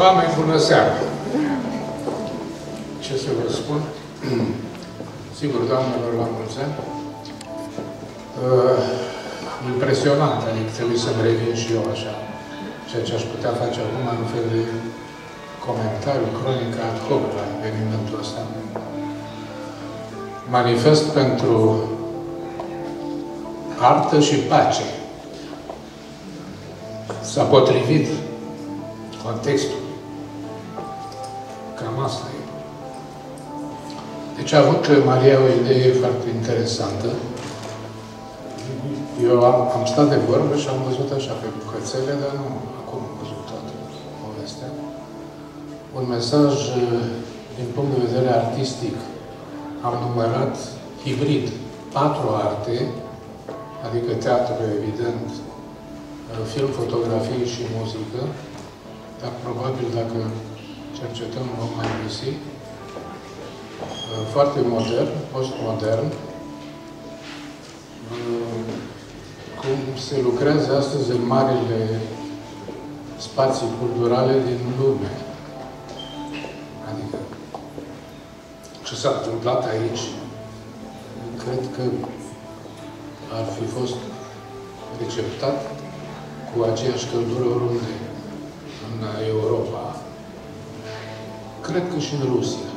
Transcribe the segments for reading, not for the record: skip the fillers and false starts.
Oameni, bună seara! Ce să vă spun? Sigur, doamnelor, la mulți ani. Impresionant, adică trebuie să-mi revin și eu așa. Ceea ce aș putea face acum în fel de comentariu, cronică ad hoc la evenimentul ăsta. Manifest pentru artă și pace. S-a potrivit contextul. Cam asta e. Deci a avut Maria o idee foarte interesantă. Eu am stat de vorbă și am văzut așa pe bucățele, dar nu acum am văzut toată povestea. Un mesaj din punct de vedere artistic. Am numărat hibrid 4 arte, adică teatru, evident, film, fotografie și muzică, dar probabil dacă cercetăm vom mai găsi. Foarte modern, postmodern, cum se lucrează astăzi în marile spații culturale din lume. Adică ce s-a întâmplat aici, cred că ar fi fost receptat cu aceeași căldură oriunde în Europa. Cred că și în Rusia.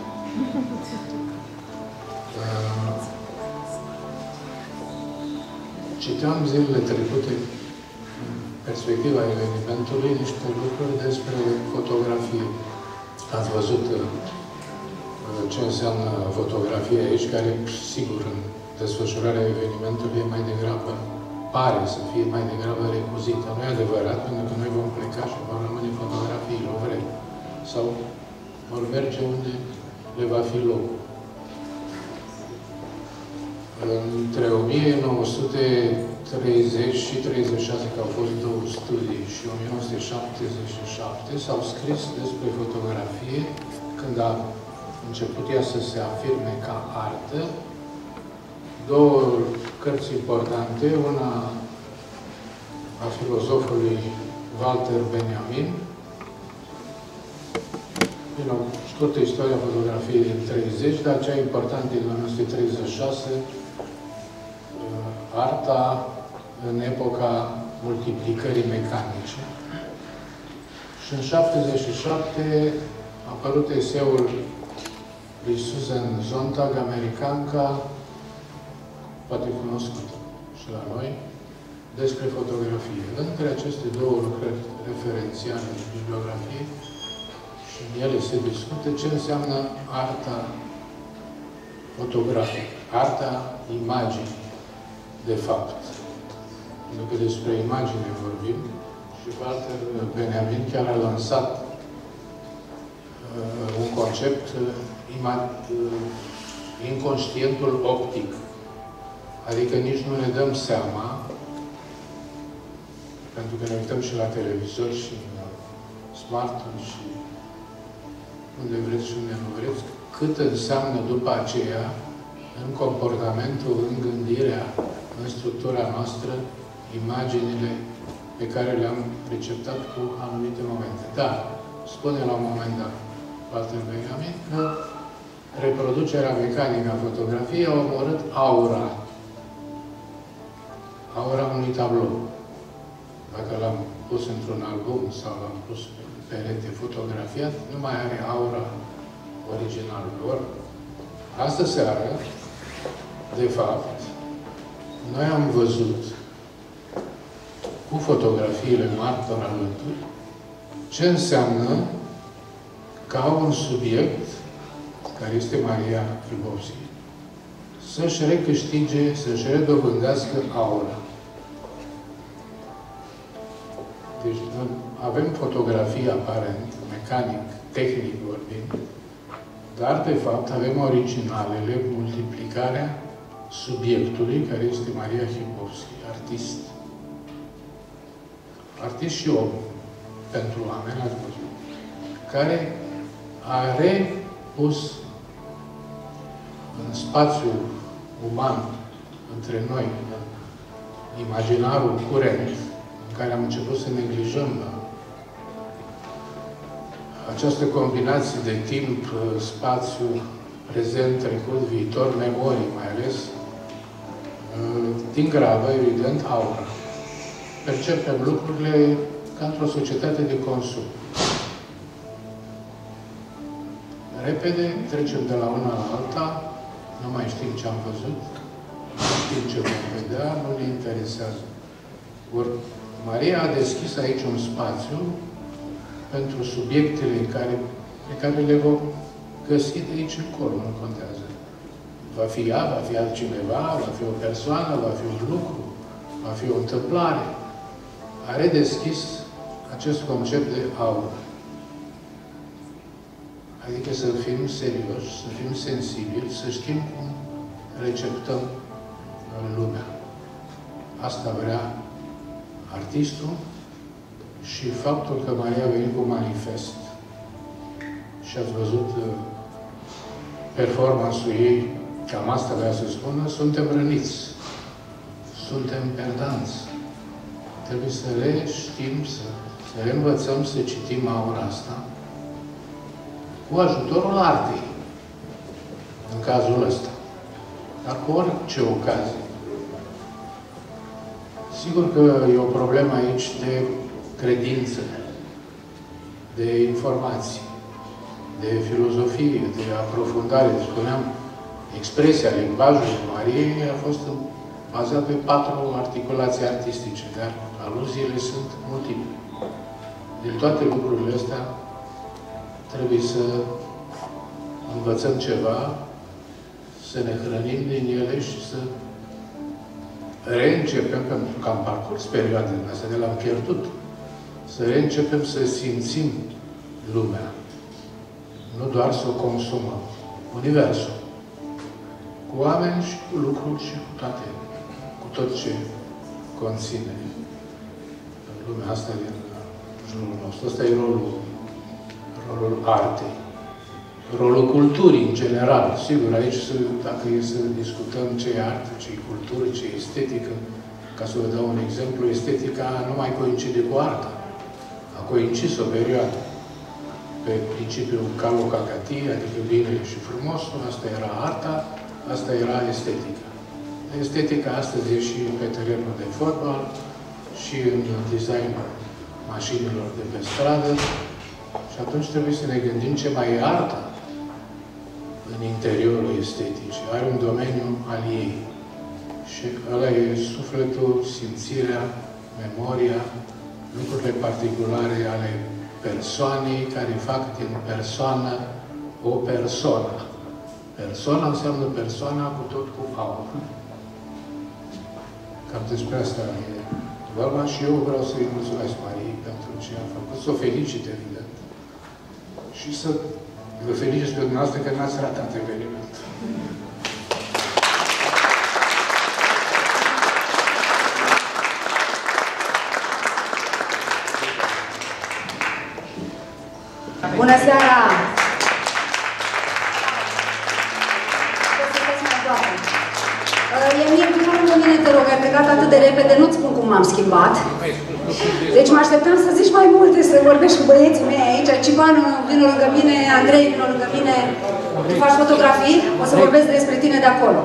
Citeam zilele trecute, în perspectiva evenimentului, niște lucruri despre fotografie. Ați văzut ce înseamnă fotografie aici, care, sigur, în desfășurarea evenimentului e mai degrabă, pare să fie mai degrabă recuzită. Nu e adevărat, pentru că noi vom pleca și vor rămâne fotografiile, o vrem. Sau vor merge unde le va fi locul. Între 1930 și 36, că au fost 2 studii, și 1977 s-au scris despre fotografie, când a început ea să se afirme ca artă, 2 cărți importante, una a filozofului Walter Benjamin, scurtă istoria fotografiei din 30, dar cea importantă din 1936, arta în epoca multiplicării mecanice. Și în 77 a apărut eseul lui Susan Sontag, americanca, poate cunoscut și la noi, despre fotografie. Între aceste 2 lucrări referențiale de bibliografie, și în ele se discută ce înseamnă arta fotografică, arta imaginii, de fapt. Pentru că despre imagine vorbim și Walter Benjamin chiar a lansat un concept, inconștientul optic. Adică nici nu ne dăm seama, pentru că ne uităm și la televizor și la smartphone și unde vreți și unde nu vreți, cât înseamnă după aceea, în comportamentul, în gândirea, în structura noastră, imaginile pe care le-am receptat cu anumite momente. Dar, spune la un moment dat Walter Benjamin că reproducerea mecanică a fotografiei a omorât aura. Aura unui tablou. Dacă l-am pus într-un album sau l-am pus pe perete fotografiat, nu mai are aura originală. Astă seară, de fapt, noi am văzut cu fotografiile martor alături ce înseamnă ca un subiect, care este Maria Hribovski, să-și recâștige, să-și redobândească aura. Deci avem fotografii aparent, mecanic, tehnic vorbind, dar de fapt avem originalele, multiplicarea subiectului, care este Maria Hribovski, artist. Artist și om, pentru oameni, ați văzut, care a repus în spațiul uman, între noi, imaginarul curent, în care am început să neglijăm această combinație de timp, spațiu, prezent, trecut, viitor, memorii mai ales, din grabă, evident, aura. Percepem lucrurile ca într-o societate de consum. Repede, trecem de la una la alta, nu mai știm ce am văzut, nu știm ce vom vedea, nu ne interesează. Ori Maria a deschis aici un spațiu pentru subiectele pe care le vom găsi de aici încolo, nu contează. Va fi ea, va fi altcineva, va fi o persoană, va fi un lucru, va fi o întâmplare. A redeschis acest concept de aură. Adică să fim serioși, să fim sensibili, să știm cum receptăm lumea. Asta vrea artistul și faptul că Maria a venit cu manifest și ați văzut performansul ei, cam asta vrea să spună, suntem răniți, suntem perdanți. Trebuie să le știm, să le învățăm să citim aura asta cu ajutorul artei, în cazul ăsta, dar cu orice ocazie. Sigur că e o problemă aici de credință, de informații, de filozofie, de aprofundare. Spuneam, expresia, limbajul Mariei a fost bazat pe 4 articulații artistice, dar aluziile sunt multiple. Din toate lucrurile astea trebuie să învățăm ceva, să ne hrănim din ele și să reîncepem, pentru că am parcurs perioadele astea, de l-am pierdut, să reîncepem să simțim lumea. Nu doar să o consumăm. Universul. Cu oameni și cu lucruri și cu toate. Cu tot ce conține lumea asta din jurul nostru. Ăsta e rolul artei. Rolul culturii, în general. Sigur, aici, dacă e să discutăm ce e artă, ce e cultură, ce e estetică, ca să vă dau un exemplu, estetica nu mai coincide cu arta. A coincis o perioadă. Pe principiul calocagatie, adică bine și frumosul, asta era arta, asta era estetica. Estetica astăzi e și pe terenul de fotbal, și în designul mașinilor de pe stradă, și atunci trebuie să ne gândim ce mai e arta în interiorul esteticii. Are un domeniu al ei. Și ăla e sufletul, simțirea, memoria, lucrurile particulare ale persoanei care fac din persoană o persoană. Persoana înseamnă persoana cu tot cu aur. Cam despre asta e vorba și eu vreau să-i mulțumesc Mariei pentru ce a făcut. Să o felicit, evident. Și să vă felicit pe dumneavoastră că n-ați ratat evenimentul. Bună seara! Emil, tu lângă mine, te rog, ai plecat atât de repede, nu-ți spun cum m-am schimbat. Deci mă așteptam să zici mai multe, să vorbești cu băieții mei aici. Cipanu, vină lângă mine, Andrei, vină lângă mine. Tu faci fotografii? O să vorbesc despre tine de acolo.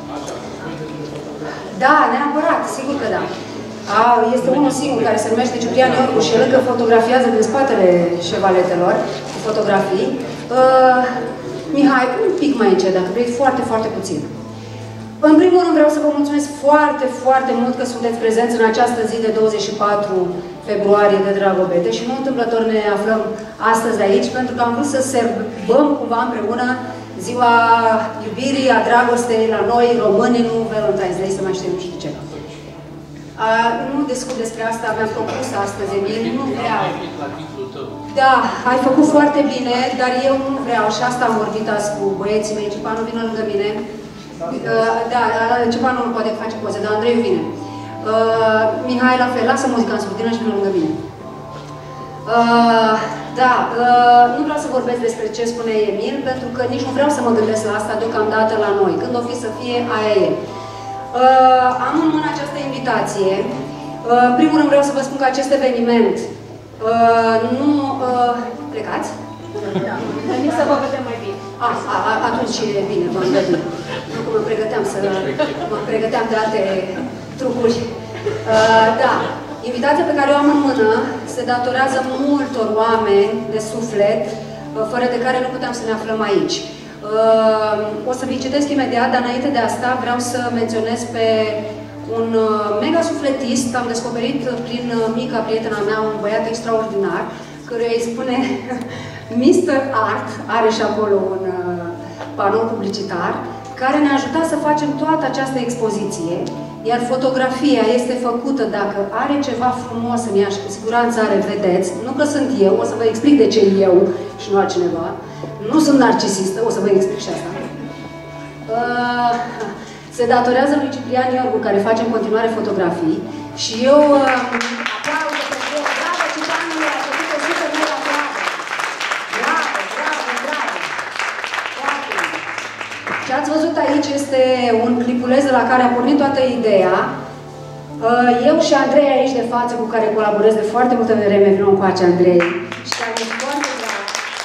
Da, neapărat, sigur că da. Este unul singur care se numește Ciprian Iorgu și el încă fotografiază din spatele șevaletelor, cu fotografii. Mihai, un pic mai încet, dacă vrei, foarte, foarte puțin. În primul rând vreau să vă mulțumesc foarte, foarte mult că sunteți prezenți în această zi de 24 februarie de Dragobete și nu întâmplător ne aflăm astăzi aici, pentru că am vrut să sărbăm cumva împreună ziua iubirii, a dragostei la noi, românii, nu Valentine's Day, să mai știm, nu știu ce. Nu discut despre asta, mi-am propus astăzi, Emil, nu vreau. Da, ai făcut foarte bine, dar eu nu vreau și asta am vorbit azi cu băieții mei. Cipanu, vină lângă mine. Da, Cipanu nu poate face poze, dar Andrei vine. Mihai la fel, lasă muzica în surdină și vină lângă mine. Da, nu vreau să vorbesc despre ce spune Emil, pentru că nici nu vreau să mă gândesc la asta deocamdată la noi. Când o fi să fie, aia e. Am în mână această invitație. În primul rând vreau să vă spun că acest eveniment nu... plecați? Nici să vă vedem mai bine. Atunci e bine, vă vedem. Nu că mă pregăteam de alte trucuri. Da, invitația pe care o am în mână se datorează multor oameni de suflet, fără de care nu puteam să ne aflăm aici. O să vi citesc imediat, dar înainte de asta vreau să menționez pe un mega sufletist. Am descoperit prin mica prietena mea un băiat extraordinar, căruia îi spune Mr. Art, are și acolo un panou publicitar, care ne-a ajutat să facem toată această expoziție, iar fotografia este făcută, dacă are ceva frumos în ea, și cu siguranță are, vedeți, nu că sunt eu, o să vă explic de ce eu și nu altcineva, nu sunt narcisistă, o să vă explic și asta. Se datorează lui Ciprian Iorgu, care face în continuare fotografii, și eu aplaudă pentru el. Bravo, Ciprianul, a făcut 100 de aplauze. Bravo, bravo, bravo. Foarte bine. Ce ați văzut aici este un clipuleț de la care a pornit toată ideea. Eu și Andrei aici de față, cu care colaborez de foarte multă vreme, vină încoace Andrei, și care e foarte drag.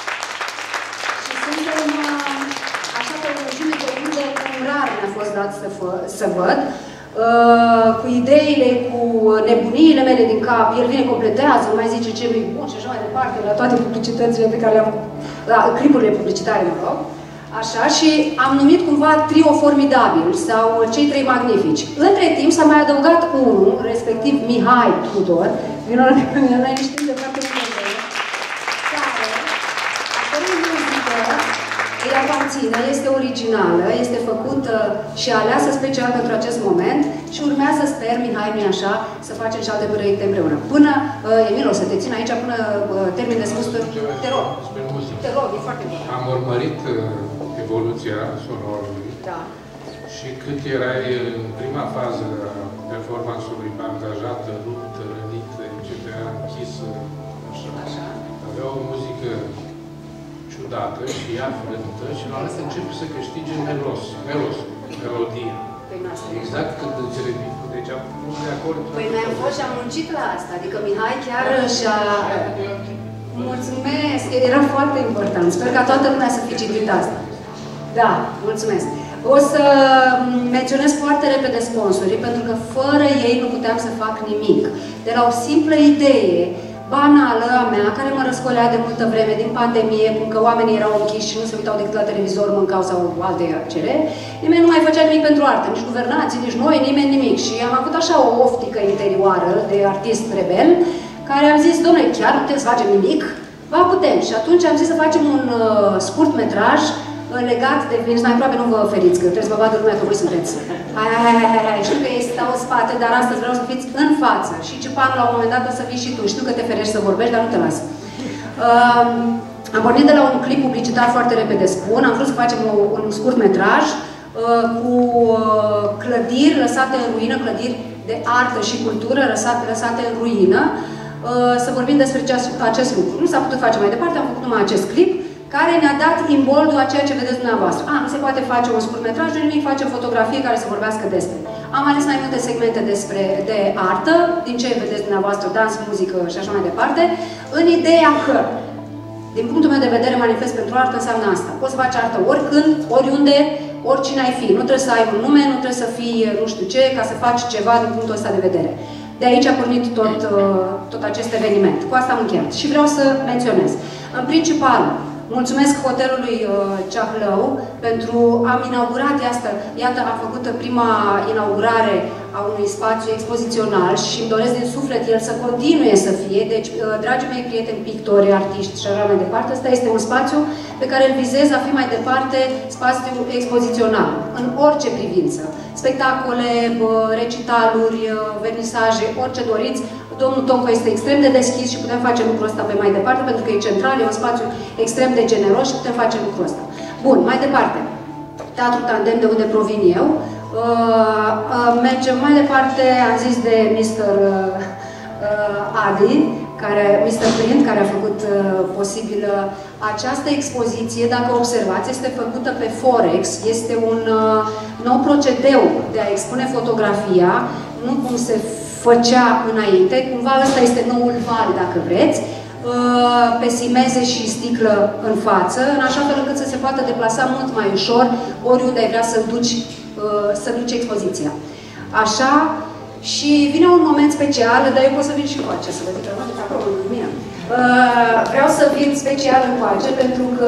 Și suntem așa pe o lungime de unde cum rar mi-a fost dat să văd. Cu ideile, cu nebuniile mele din cap, el vine, completează, mai zice ce e bun și așa mai departe, la toate publicitățile pe care le-am, la clipurile publicitare, mă rog. Așa, și am numit cumva trio formidabil, sau cei trei magnifici. Între timp s-a mai adăugat unul, respectiv Mihai Tudor, vino la mine, noi știm de foarte multe vreme, care, a cărui muzică îi aparține, este originală, este făcută și aleasă special pentru acest moment și urmează, sper, Mihai, nu-i așa, să facem și alte proiecte împreună. Până, Emil, o să te țin aici până termin de spus, te rog. Te rog, e foarte bine. Am urmărit evoluția sonorului, da, și cât erai în prima fază a performansului, bandajată, ruptă, rănită, etc., închisă, așa. Avea o muzică ciudată și aflântă și la altă începe să câștige melodia. Exact când îți revin. Deci am fost de acord. Păi noi am fost și am muncit la asta, adică Mihai chiar și-a... Mulțumesc, era foarte important. Sper ca toată lumea să fi citit asta. Da, mulțumesc. O să menționez foarte repede sponsorii, pentru că fără ei nu puteam să fac nimic. De la o simplă idee banală a mea, care mă răscolea de multă vreme din pandemie, cum că oamenii erau închiși și nu se uitau decât la televizor, mâncau sau alte cereri, nimeni nu mai făcea nimic pentru artă, nici guvernanții, nici noi, nimeni nimic. Și am avut așa o oftică interioară de artist rebel, care am zis, dom'le, chiar nu putem să facem nimic? Ba, putem. Și atunci am zis să facem un scurt metraj legat de... Veniți mai aproape, nu vă oferiți, că trebuie să vă vadă lumea că voi sunteți. Hai. Știu că ei stau în spate, dar astăzi vreau să fiți în față. Și Cipan, la un moment dat, o să vii și tu. Știu că te ferești să vorbești, dar nu te las. Am pornit de la un clip publicitar foarte repede, spun. Am vrut să facem un scurt metraj cu clădiri lăsate în ruină, clădiri de artă și cultură lăsate în ruină. Să vorbim despre acest lucru. Nu s-a putut face mai departe, am făcut numai acest clip, care ne-a dat imboldul a ceea ce vedeți dumneavoastră. Nu se poate face un scurtmetraj, nu nimic, facem fotografie care să vorbească despre. Am ales mai multe segmente de artă, din ce vedeți dumneavoastră, dans, muzică și așa mai departe, în ideea că, din punctul meu de vedere, manifest pentru artă înseamnă asta. Poți să faci artă oricând, oriunde, oricine ai fi. Nu trebuie să ai un nume, nu trebuie să fii nu știu ce, ca să faci ceva din punctul ăsta de vedere. De aici a pornit tot acest eveniment. Cu asta am încheiat. Și vreau să menționez. În principal, mulțumesc hotelului Ceahlău pentru... Am inaugurat, iată, am făcut prima inaugurare a unui spațiu expozițional și îmi doresc din suflet el să continue să fie. Deci, dragii mei prieteni, pictori, artiști și așa mai departe, ăsta este un spațiu pe care îl vizez a fi mai departe spațiu expozițional, în orice privință. Spectacole, recitaluri, vernisaje, orice doriți. Domnul Tonco este extrem de deschis și putem face lucrul ăsta pe mai departe, pentru că e central, e un spațiu extrem de generos și putem face lucrul ăsta. Bun, mai departe. Teatrul Tandem, de unde provin eu. Mergem mai departe, am zis de Mr. Adi, Mr. Print, care a făcut posibilă această expoziție. Dacă observați, este făcută pe Forex, este un nou procedeu de a expune fotografia, nu cum se făcea înainte, cumva ăsta este noul val, dacă vreți. pe simeze și sticlă în față, în așa fel încât să se poată deplasa mult mai ușor oriunde ai vrea să duci expoziția. Așa, și vine un moment special, dar eu pot să vin și încoace, să vă zic că acolo în mine. Vreau să vin special încoace, pentru că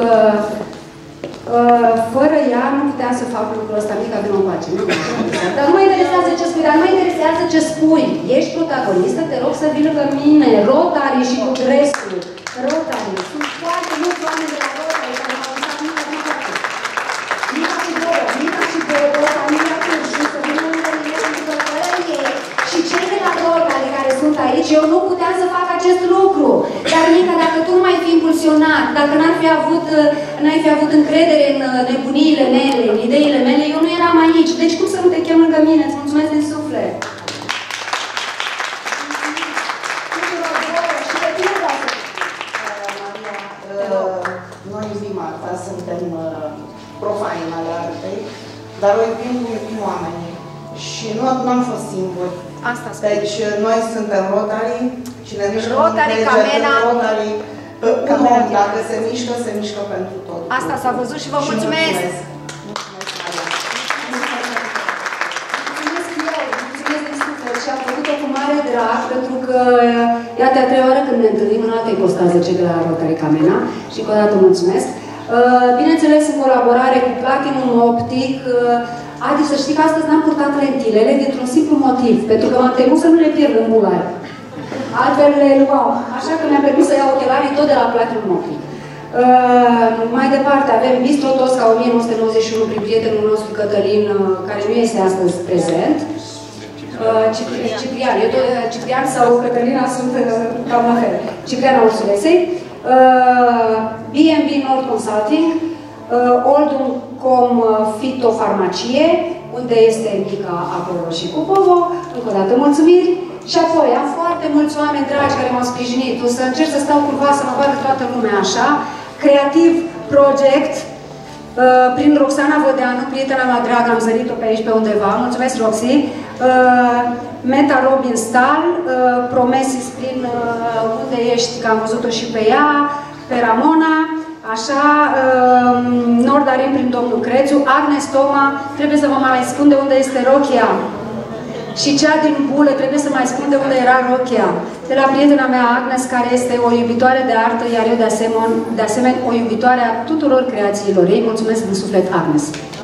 fără ea nu putea să fac lucrul ăsta mic, avem încoace. Dar nu mă interesează ce spui, dar nu mă interesează ce spui. Ești protagonistă, te rog să vii lângă mine, Rotary și cu dresul. Rotary. Sunt foarte mulți oameni de la Rotary care m-au lăsat Mica și Bobo, familia Cârșu, să vină lângă mine, pentru că fără ei și cei de la Rotary care sunt aici, eu nu puteam să fac acest lucru. Dar Mica, dacă tu nu mai fi impulsionat, dacă n-ai fi avut încredere în nebuniile mele, în ideile mele, eu nu eram aici. Deci cum să nu te chem lângă mine? Îți mulțumesc din suflet. Noi iubim arta, suntem profani ale artei, dar o iubim cum iubim oamenii. Și nu am fost singuri. Asta spune. Deci noi suntem Rotary și ne mișcăm Rotary, Camena. Rotary, un om, dacă se mișcă pentru tot. Asta s-a văzut și vă mulțumesc! Mulțumesc din suflet și am făcut-o cu mare drag, pentru că iată a treia oară când ne întâlnim în altă ipostază, cei de la Rotary Camena, și încă o dată mulțumesc. Bineînțeles, în colaborare cu Platinum Optic. Adi, să știi că astăzi n-am purtat lentilele dintr-un simplu motiv, pentru că m-am temut să nu le pierd în bulari. Altfel le luau. Așa că mi-am permis să iau ochelarii tot de la Platinum Optic. Mai departe avem Bistro Tosca 1991 prin prietenul nostru Cătălin, care nu este astăzi prezent. Ciprian. Ciprian sau Cătălina sunt cam la fel. Cipriana Ursulesei. B&B Nord Consulting. Oldum.com Fitofarmacie, unde este Mica, acolo și cu Bobo. Încă o dată mulțumiri. Și apoi am foarte mulți oameni dragi care m-au sprijinit. O să încerc să stau cumva să mă vadă toată lumea așa. Creativ Project, prin Roxana Vădeanu, prietena mea dragă, am zărit-o pe aici pe undeva. Mulțumesc, Roxy. Meta Robin Stahl, Promesis prin unde ești, că am văzut-o și pe ea, pe Ramona. Așa, Nordarin prin domnul Crețu, Agnes Toma, trebuie să vă mai spun de unde este rochia. Și cea din bulă, trebuie să mai spun de unde era rochia. De la prietena mea Agnes, care este o iubitoare de artă, iar eu de asemenea o iubitoare a tuturor creațiilor ei. Mulțumesc din suflet, Agnes.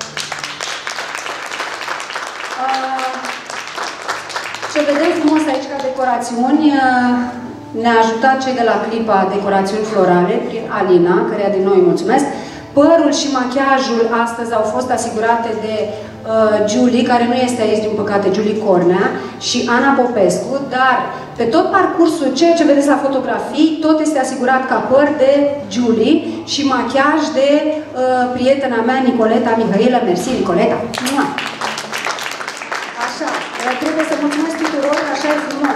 Ce vedem frumos aici ca decorațiuni, ne-a ajutat cei de la Clipa Decorațiuni Florale, prin Alina, căreia din nou îi mulțumesc. Părul și machiajul astăzi au fost asigurate de Julie, care nu este aici, din păcate, Julie Cornea, și Ana Popescu, dar pe tot parcursul, ceea ce vedeți la fotografii, tot este asigurat ca păr de Julie și machiaj de prietena mea, Nicoleta Mihaela. Mersi, Nicoleta! Așa, trebuie să mulțumesc tuturor, așa e frumos.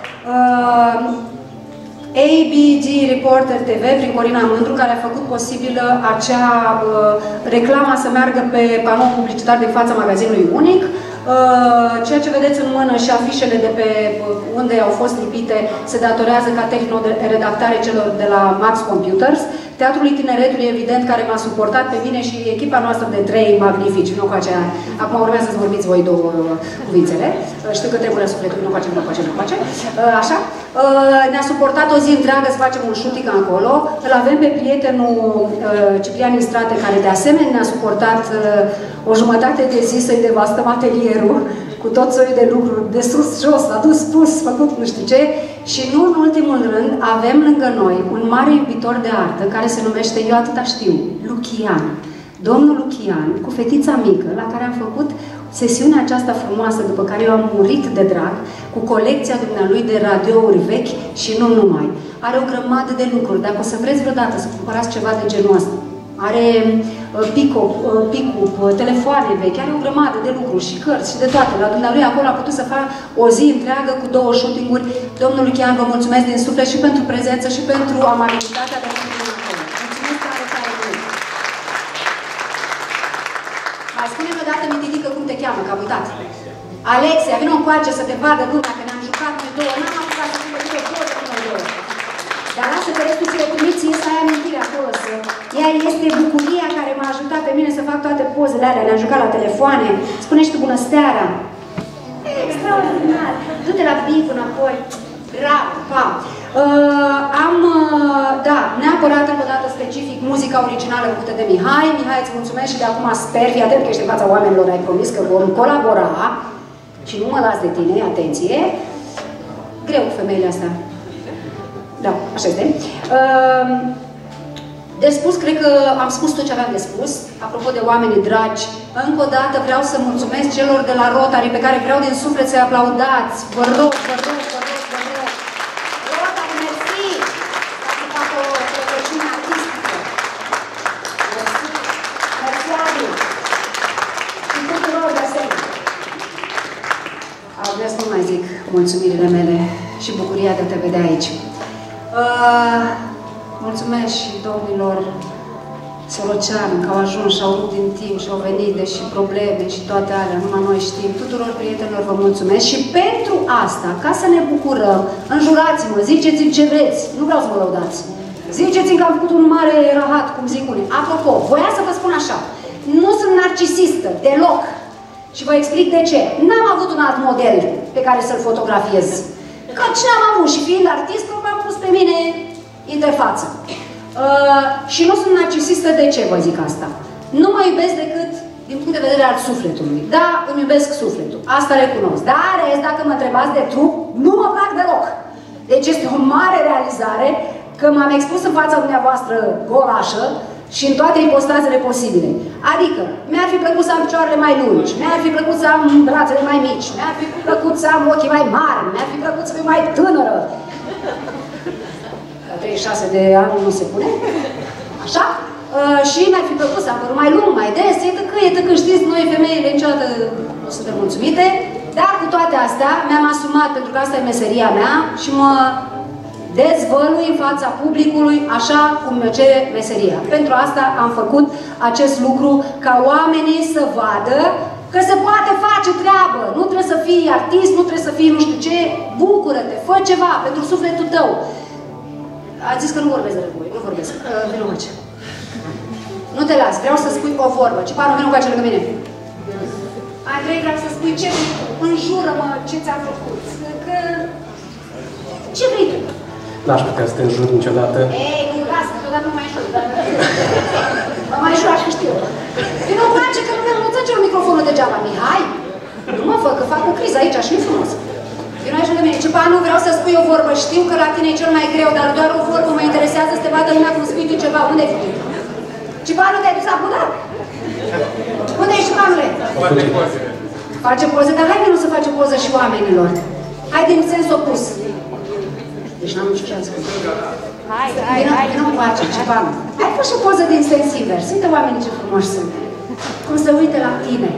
ABG Reporter TV, prin Corina Mândru, care a făcut posibilă acea reclama să meargă pe panou publicitar din fața magazinului Unic. Ceea ce vedeți în mână și afișele de pe unde au fost lipite se datorează ca tehno-redactare celor de la Max Computers. Teatrul Itineretului, evident, care m-a suportat pe mine și echipa noastră de 3 magnifici. Nu cu aceea. Acum urmează să vorbiți voi două cuvințele. Știu că trebuie sufletul, nu face. Așa. Ne-a suportat o zi întreagă să facem un shooting acolo. Îl avem pe prietenul Ciprian Istrate, care de asemenea ne-a suportat o jumătate de zi să-i devastăm atelierul cu tot soiul de lucruri, de sus, jos, adus, pus, făcut nu știu ce. Și nu în ultimul rând, avem lângă noi un mare iubitor de artă, care se numește, eu atâta știu, Lucian. Domnul Lucian, cu fetița mică, la care am făcut sesiunea aceasta frumoasă, după care eu am murit de drag, cu colecția dumnealui de radiouri vechi și nu numai. Are o grămadă de lucruri. Dacă o să vreți vreodată să cumpărați ceva de genul ăsta, are pick-up, telefoane vechi, are o grămadă de lucruri și cărți și de toate. La dumnealui acolo a putut să facă o zi întreagă cu 2 shooting-uri. Domnul Lucian, vă mulțumesc din suflet și pentru prezență și pentru amabilitatea de acolo. Mulțumesc tare mult! Mai spune-mi o dată, Mititică, cum te cheamă, că am uitat. Alexia, vină încoace să te vadă lumea, că ne-am jucat noi două. N-am apucat să fie două de noi două. Dar lasă că este bucuria care m-a ajutat pe mine să fac toate pozele alea. Ne-am jucat la telefoane. Spune și tu bună seara. Extraordinar. Du-te la bif înapoi. Bravo, pa. Da, neapărat încă o dată specific muzica originală făcută de Mihai. Mihai, îți mulțumesc și de acum sper, fii atent că ești în fața oamenilor, ai promis că vom colabora și nu mă las de tine, atenție. Greu cu femeile astea. Da, așa este. De spus, cred că am spus tot ce aveam de spus. Apropo de oamenii dragi, încă o dată vreau să mulțumesc celor de la Rotary, pe care vreau din suflet să-i aplaudați. Vă rog, vă rog, vă rog, vă rog. Rotary, mersi! Ca să fac o pregăciune artistică. Mersi. Mersi, Adi. Și tuturor de asemenea. Vreau să nu mai zic mulțumirile mele și bucuria de a te vedea aici. Mulțumesc și domnilor Sorocean, că au ajuns și au rupt din timp și au venit, deși probleme și toate alea, numai noi știm. Tuturor prietenilor vă mulțumesc și pentru asta, ca să ne bucurăm, înjurați-mă, ziceți-mi ce vreți, nu vreau să vă lăudați. Ziceți-mi că am făcut un mare rahat, cum zic unii. Apropo, voiam să vă spun așa, nu sunt narcisistă, deloc. Și vă explic de ce. N-am avut un alt model pe care să-l fotografiez. Căci n-am avut și fiind artist, m-am pus pe mine interfață. Și nu sunt narcisistă, de ce vă zic asta? Nu mă iubesc decât din punct de vedere al sufletului. Da, îmi iubesc sufletul. Asta recunosc. Dar rest, dacă mă întrebați de trup, nu mă plac deloc. Deci este o mare realizare că m-am expus în fața dumneavoastră golașă și în toate ipostazele posibile. Adică, mi-ar fi plăcut să am picioarele mai lungi, mi-ar fi plăcut să am brațele mai mici, mi-ar fi plăcut să am ochii mai mari, mi-ar fi plăcut să fiu mai tânără. La 36 de ani nu se pune. Așa? Și mi-ar fi plăcut să am părul mai lung, mai des, e că știți, noi femeile niciodată nu suntem mulțumite, dar cu toate astea mi-am asumat, pentru că asta e meseria mea și mă dezvălui în fața publicului așa cum mă cere meseria. Pentru asta am făcut acest lucru, ca oamenii să vadă că se poate face treabă. Nu trebuie să fii artist, nu trebuie să fii nu știu ce, bucură-te, fă ceva pentru sufletul tău. Ați zis că nu vorbesc de voi, nu vorbesc. Vino aici. Nu te las, vreau să spui o vorbă. Ciparu, vino cu lângă mine. Andrei, vreau să spui ce vrei tu. Înjură-mă ce ți-am făcut. Că... Ce vrei tu? N-aș putea să te înjur niciodată. Ei, nu, lasă, câteodată nu mai înjur. Mă mai înjura și știu. Vino cu ce că nu trage microfonul degeaba. Mihai, nu mă fă, că fac o criză aici și nu frumos. Vino aici lângă mine. Cipanu, vreau să spui o vorbă. Știu că la tine e cel mai greu, dar doar o vorbă mă interesează să te vadă lumea cum spui tu ceva. Unde ai făcut? Cipanu, te-ai dus la Buda? Unde ești, Cipanule? Face poze, dar hai nu să face poză și oamenilor. Hai din sens opus. Deci n-am nicio șansă. Hai. Vino cu acea, Cipanu. Hai fă și o poză din sens invers. Uite oamenii ce frumoși sunt. Cum se uite la tine.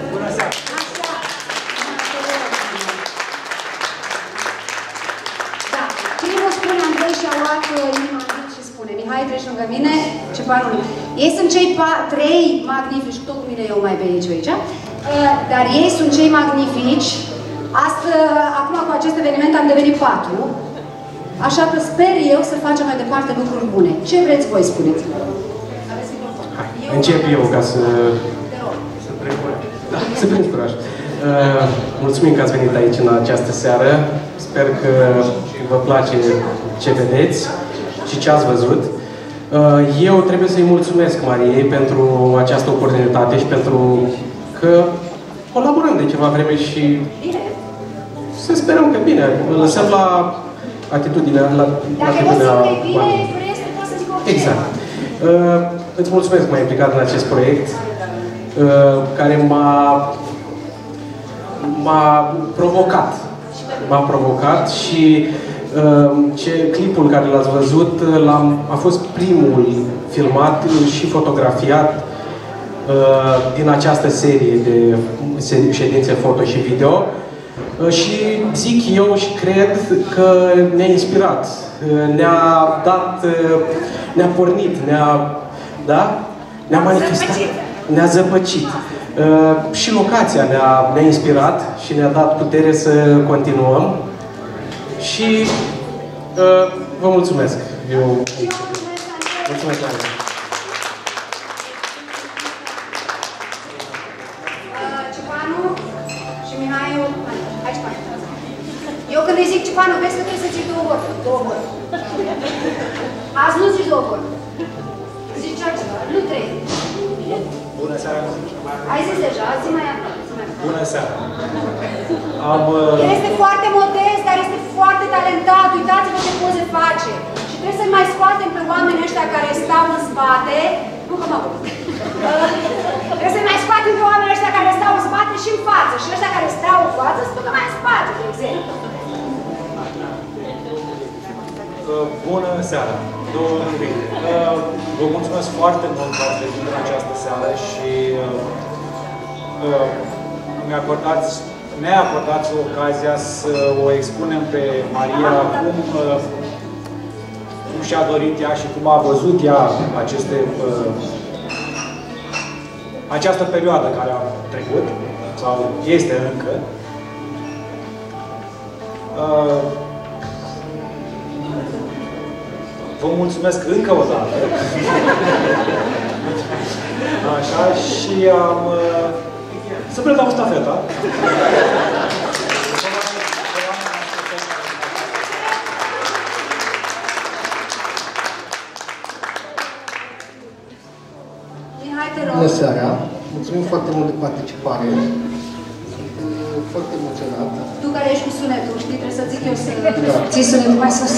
Da. Primul spune Andrei și a luat inima și spune Mihai, treci lângă mine, Cipanul. Ei sunt cei trei magnifici, tot cu mine eu mai pe aici, dar ei sunt cei magnifici. Acum cu acest eveniment am devenit 4. Așa că sper eu să facem mai departe lucruri bune. Ce vreți voi, spuneți? Hai, încep eu ca să... Da, să prins curaj. Mulțumim că ați venit aici în această seară. Sper că vă place ce vedeți și ce ați văzut. Eu trebuie să-i mulțumesc Mariei pentru această oportunitate și pentru că colaborăm de ceva vreme și să sperăm că bine, lăsăm la atitudinea oamenilor. Exact. Îți mulțumesc că m-ai implicat în acest proiect care m-a provocat. M-a provocat și clipul care l-ați văzut a fost primul filmat și fotografiat din această serie de ședințe foto și video. Și zic eu și cred că ne-a inspirat, ne-a pornit, ne-a manifestat, ne-a zăpăcit. Și locația ne-a inspirat și ne-a dat putere să continuăm. Și vă mulțumesc. Mulțumesc, Ana. Eu când îi zic Cipană, vezi că trebuie să zici două vorbe. Azi nu zici două vorbe. Zici altceva, nu trei. Bună seara! Ai zis deja, zi mai aproape. Bună seara! El este foarte modest, dar este foarte talentat. Uitați-vă ce poze face. Și trebuie să mai scoatem pe oamenii ăștia care stau în spate. Nu că mă aud. Trebuie să mai scoatem pe oamenii ăștia care stau în spate și în față. Și ăștia care stau în față să ducă mai în spate, de exemplu. Bună seara! Vă mulțumesc foarte mult că ați venit în această seară și ne acordați ocazia să o expunem pe Maria cum și-a dorit ea și cum a văzut ea această perioadă care a trecut, sau este încă. Vă mulțumesc încă o dată. Așa, și să predau stafeta. Bună seara! Mulțumim foarte mult de participare. Sunt foarte emoționat. Tu care ești cu sunetul, știi, trebuie să zic eu să ții sunetul mai sus.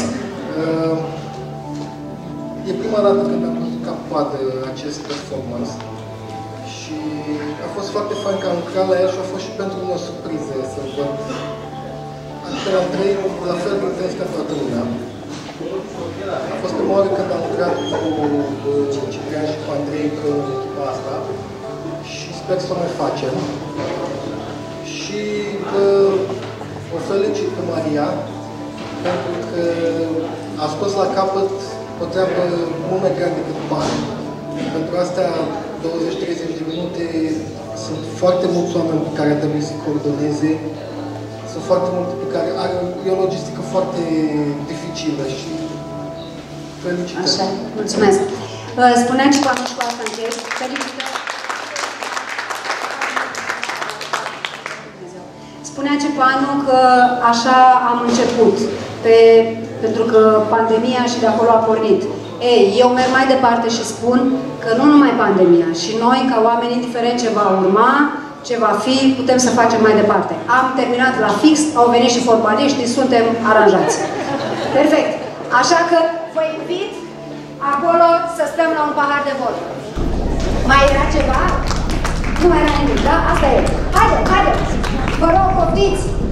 E prima dată când am văzut cap-coadă acest performance și a fost foarte fain că am lucrat la ea și a fost și pentru mine o surpriză să văd. Adică l-am trăit la fel de intens ca toată lumea. A fost prima oară când am lucrat cu Ciprian și cu Andrei în echipa asta și sper să o mai facem. Și o felicit pe Maria pentru că a scos la capăt o treabă mult mai grea decât bani. Pentru asta 20-30 de minute sunt foarte mulți oameni pe care a trebuit să coordoneze. Sunt foarte multe pe care e o logistică foarte dificilă și felicitări. Așa, mulțumesc. Spunea Cipană și cu asta închei. Felicitări. Spunea Cipană că așa am început. Pentru că pandemia și de acolo a pornit. Ei, eu merg mai departe și spun că nu numai pandemia, și noi, ca oameni, indiferent ce va urma, ce va fi, putem să facem mai departe. Am terminat la fix, au venit și formaliștii, suntem aranjați. Perfect. Așa că vă invit acolo să stăm la un pahar de vodcă. Mai era ceva? Nu mai era nimic, da? Asta e. Haideți! Vă rog, poftiți!